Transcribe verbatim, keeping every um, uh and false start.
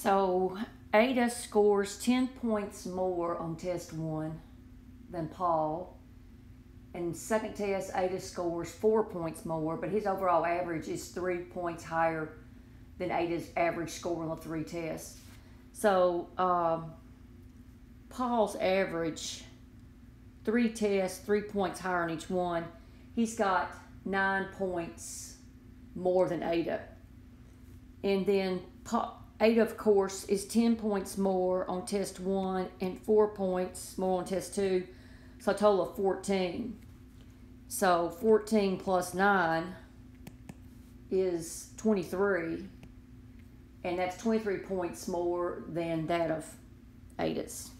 So Ada scores ten points more on test one than Paul. And second test, Ada scores four points more, but his overall average is three points higher than Ada's average score on the three tests. So um, Paul's average, three tests, three points higher on each one. He's got nine points more than Ada. And then Paul, Ada, of course, is ten points more on test one and four points more on test two. So a total of fourteen. So fourteen plus nine is twenty-three. And that's twenty-three points more than that of Ada's.